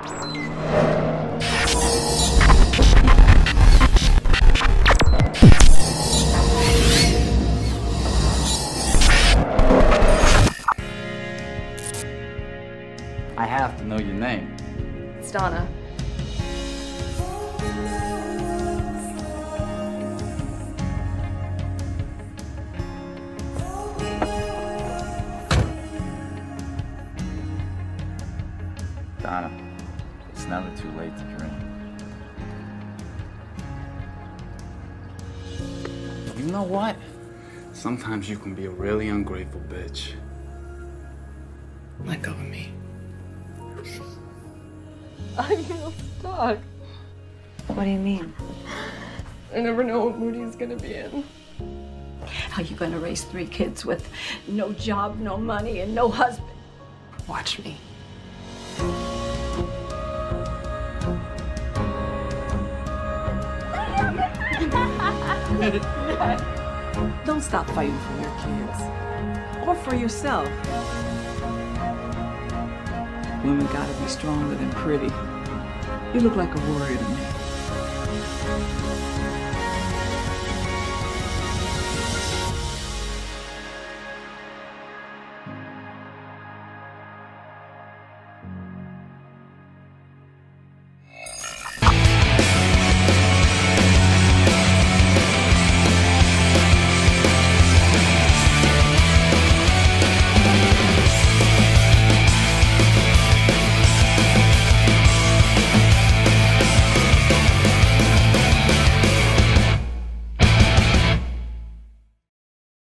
I have to know your name. It's Donna. Donna, it's never too late to dream. You know what? Sometimes you can be a really ungrateful bitch. Let go of me. I feel stuck. What do you mean? I never know what mood he's gonna be in. How you gonna raise 3 kids with no job, no money, and no husband? Watch me. Don't stop fighting for your kids. Or for yourself. Women gotta be stronger than pretty. You look like a warrior to me.